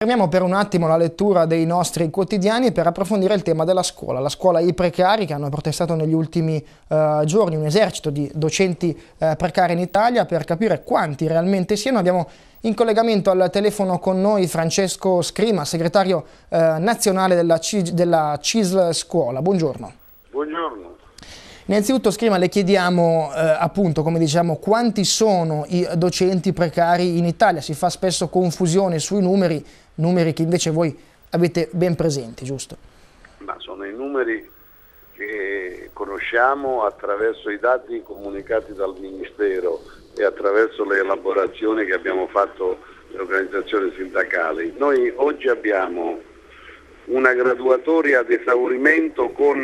Fermiamo per un attimo la lettura dei nostri quotidiani per approfondire il tema della scuola. La scuola e i precari che hanno protestato negli ultimi giorni, un esercito di docenti precari in Italia. Per capire quanti realmente siano abbiamo in collegamento al telefono con noi Francesco Scrima, segretario nazionale della CISL Scuola. Buongiorno. Buongiorno. Innanzitutto Scrima, le chiediamo appunto, come diciamo, quanti sono i docenti precari in Italia. Si fa spesso confusione sui numeri che invece voi avete ben presenti, giusto? Ma sono i numeri che conosciamo attraverso i dati comunicati dal Ministero e attraverso le elaborazioni che abbiamo fatto le organizzazioni sindacali. Noi oggi abbiamo una graduatoria ad esaurimento con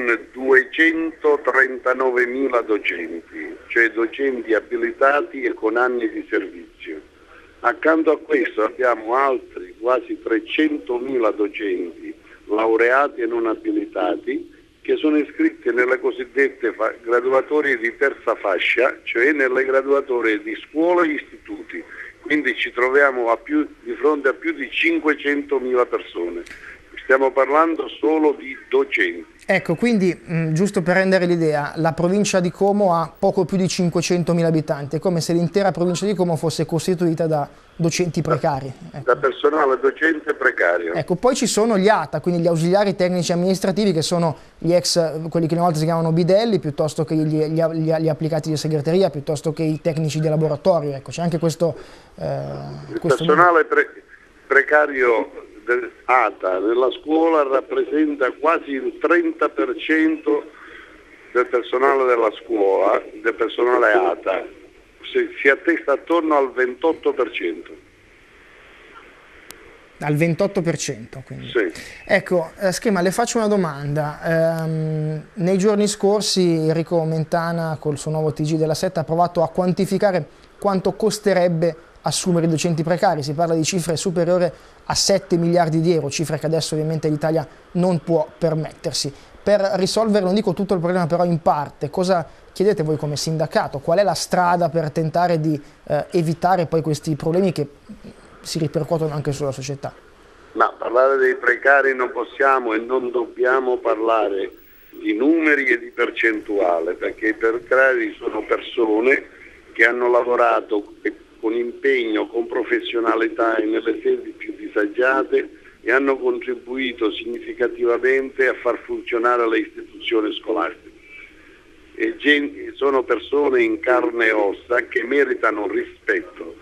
239.000 docenti, cioè docenti abilitati e con anni di servizio. Accanto a questo abbiamo altri quasi 300.000 docenti laureati e non abilitati che sono iscritti nelle cosiddette graduatorie di terza fascia, cioè nelle graduatorie di scuole e istituti. Quindi ci troviamo di fronte a più di 500.000 persone. Stiamo parlando solo di docenti. Ecco, quindi giusto per rendere l'idea, la provincia di Como ha poco più di 500.000 abitanti, è come se l'intera provincia di Como fosse costituita da docenti precari. Ecco. Da personale docente precario. Ecco, poi ci sono gli ATA, quindi gli ausiliari tecnici amministrativi, che sono gli quelli che una volta si chiamano bidelli, piuttosto che gli applicati di segreteria, piuttosto che i tecnici di laboratorio. Ecco, c'è anche questo... Il personale precario ATA nella scuola rappresenta quasi il 30% del personale della scuola, del personale ATA, si attesta attorno al 28%. Al 28%, quindi. Sì. Ecco, Scrima, le faccio una domanda. Nei giorni scorsi Enrico Mentana col suo nuovo TG della Setta ha provato a quantificare quanto costerebbe assumere i docenti precari. Si parla di cifre superiori a 7 miliardi di euro, cifre che adesso ovviamente l'Italia non può permettersi. Per risolvere, non dico tutto il problema, però in parte, cosa chiedete voi come sindacato? Qual è la strada per tentare di evitare poi questi problemi che si ripercuotono anche sulla società? Ma parlare dei precari non possiamo e non dobbiamo parlare di numeri e di percentuale, perché i precari sono persone che hanno lavorato con impegno, con professionalità e nelle sedi più disagiate e hanno contribuito significativamente a far funzionare le istituzioni scolastiche. E sono persone in carne e ossa che meritano rispetto,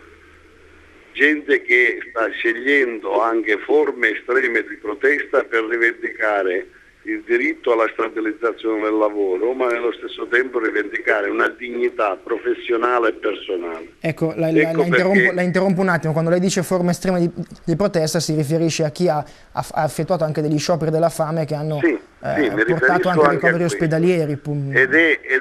gente che sta scegliendo anche forme estreme di protesta per rivendicare il diritto alla stabilizzazione del lavoro, ma nello stesso tempo rivendicare una dignità professionale e personale. Ecco, la interrompo un attimo. Quando lei dice forma estrema di protesta si riferisce a chi ha effettuato anche degli scioperi della fame che hanno portato anche ricoveri ospedalieri. Ed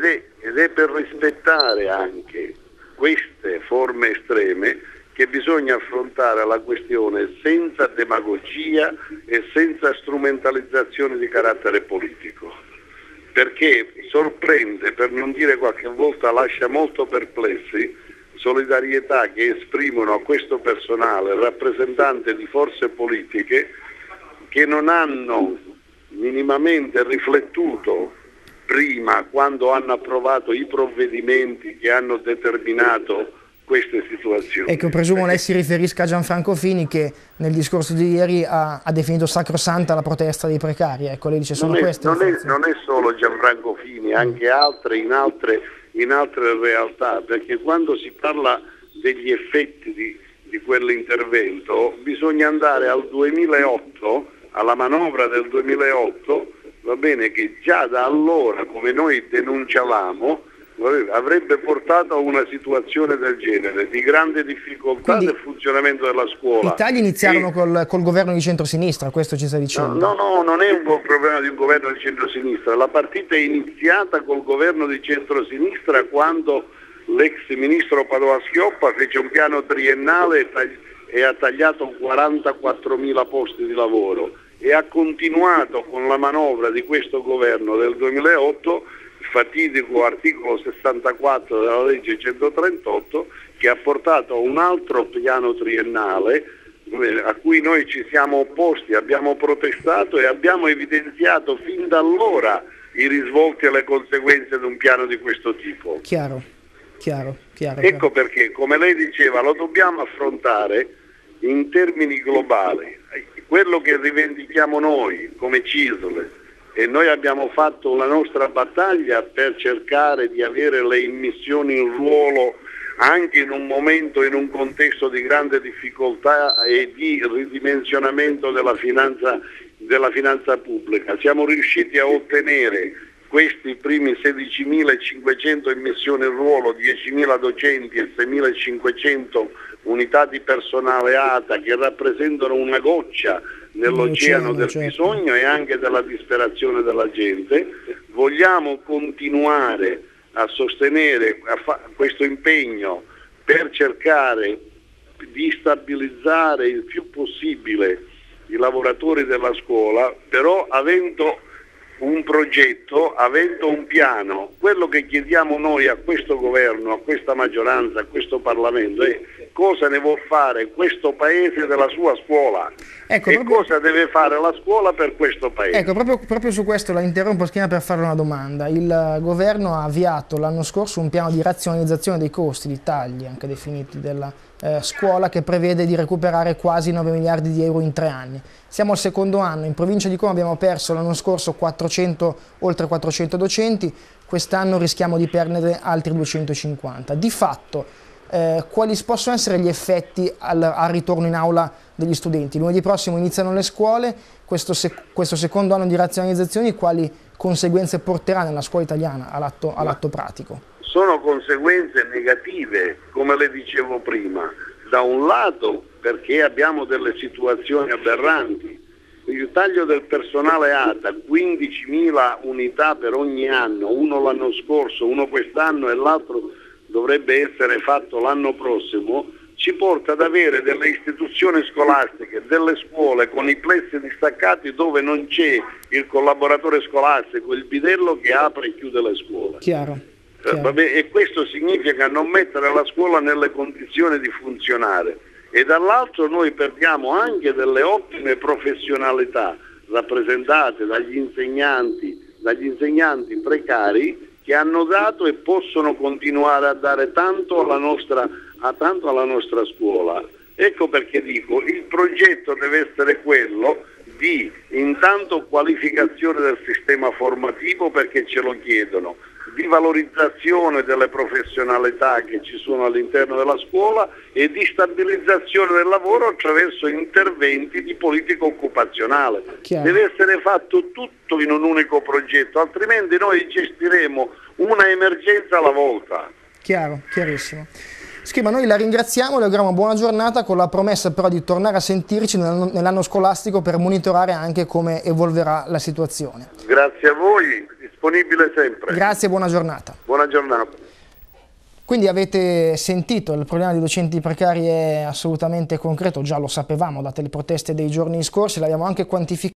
è per rispettare anche queste forme estreme che bisogna affrontare la questione senza demagogia e senza strumentalizzazione di carattere politico, perché sorprende, per non dire qualche volta lascia molto perplessi, solidarietà che esprimono a questo personale rappresentante di forze politiche che non hanno minimamente riflettuto prima, quando hanno approvato i provvedimenti che hanno determinato queste situazioni. Ecco, presumo lei si riferisca a Gianfranco Fini che nel discorso di ieri ha definito sacrosanta la protesta dei precari. Ecco, lei dice sono queste. Non è solo Gianfranco Fini, anche altri in altre realtà, perché quando si parla degli effetti di quell'intervento bisogna andare al 2008, alla manovra del 2008, va bene, che già da allora, come noi denunciavamo, avrebbe portato a una situazione del genere, di grande difficoltà del funzionamento della scuola. I tagli iniziarono col governo di centrosinistra, questo ci sta dicendo? No, non è un problema di un governo di centrosinistra. La partita è iniziata col governo di centrosinistra quando l'ex ministro Padoa-Schioppa fece un piano triennale e ha tagliato 44.000 posti di lavoro e ha continuato con la manovra di questo governo del 2008 fatidico articolo 64 della legge 138 che ha portato a un altro piano triennale a cui noi ci siamo opposti, abbiamo protestato e abbiamo evidenziato fin da allora i risvolti e le conseguenze di un piano di questo tipo. Chiaro. Ecco perché, come lei diceva, lo dobbiamo affrontare in termini globali. Quello che rivendichiamo noi come CISL, e noi abbiamo fatto la nostra battaglia per cercare di avere le immissioni in ruolo anche in un momento, in un contesto di grande difficoltà e di ridimensionamento della finanza pubblica. Siamo riusciti a ottenere questi primi 16.500 immissioni in ruolo, 10.000 docenti e 6.500 unità di personale ATA, che rappresentano una goccia nell'oceano del bisogno e anche della disperazione della gente. Vogliamo continuare a sostenere questo impegno per cercare di stabilizzare il più possibile i lavoratori della scuola, però avendo un progetto, avendo un piano. Quello che chiediamo noi a questo governo, a questa maggioranza, a questo Parlamento è cosa ne vuol fare questo Paese della sua scuola, cosa deve fare la scuola per questo Paese. Ecco, proprio su questo la interrompo Schima per fare una domanda. Il governo ha avviato l'anno scorso un piano di razionalizzazione dei costi, di tagli anche definiti della scuola, che prevede di recuperare quasi 9 miliardi di euro in 3 anni. Siamo al secondo anno, in provincia di Como abbiamo perso l'anno scorso oltre 400 docenti, quest'anno rischiamo di perdere altri 250. Di fatto, quali possono essere gli effetti al ritorno in aula degli studenti? Lunedì prossimo iniziano le scuole, questo secondo anno di razionalizzazioni quali conseguenze porterà nella scuola italiana all'atto pratico? Sono conseguenze negative, come le dicevo prima. Da un lato perché abbiamo delle situazioni aberranti, il taglio del personale ATA, 15.000 unità per ogni anno, uno l'anno scorso, uno quest'anno e l'altro dovrebbe essere fatto l'anno prossimo, ci porta ad avere delle istituzioni scolastiche, delle scuole con i plessi distaccati dove non c'è il collaboratore scolastico, il bidello che apre e chiude le scuole. Chiaro. E questo significa non mettere la scuola nelle condizioni di funzionare, e dall'altro noi perdiamo anche delle ottime professionalità rappresentate dagli insegnanti precari, che hanno dato e possono continuare a dare tanto alla nostra scuola. Ecco perché dico, il progetto deve essere quello di intanto qualificazione del sistema formativo, perché ce lo chiedono, di valorizzazione delle professionalità che ci sono all'interno della scuola e di stabilizzazione del lavoro attraverso interventi di politica occupazionale. Deve essere fatto tutto in un unico progetto, altrimenti noi gestiremo una emergenza alla volta. Chiarissimo. Schima, noi la ringraziamo, le auguriamo buona giornata, con la promessa però di tornare a sentirci nell'anno scolastico per monitorare anche come evolverà la situazione. Grazie a voi, disponibile sempre. Grazie, buona giornata. Buona giornata. Quindi avete sentito, il problema dei docenti precari è assolutamente concreto, già lo sapevamo date le proteste dei giorni scorsi, l'abbiamo anche quantificato.